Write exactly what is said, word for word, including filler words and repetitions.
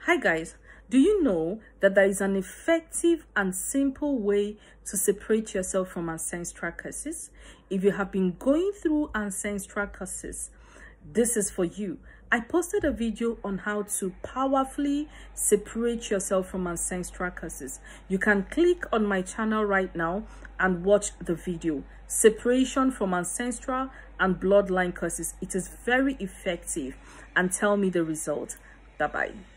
Hi guys, do you know that there is an effective and simple way to separate yourself from ancestral curses? If you have been going through ancestral curses, this is for you. I posted a video on how to powerfully separate yourself from ancestral curses. You can click on my channel right now and watch the video. Separation from ancestral and bloodline curses. It is very effective, and tell me the result. Bye-bye.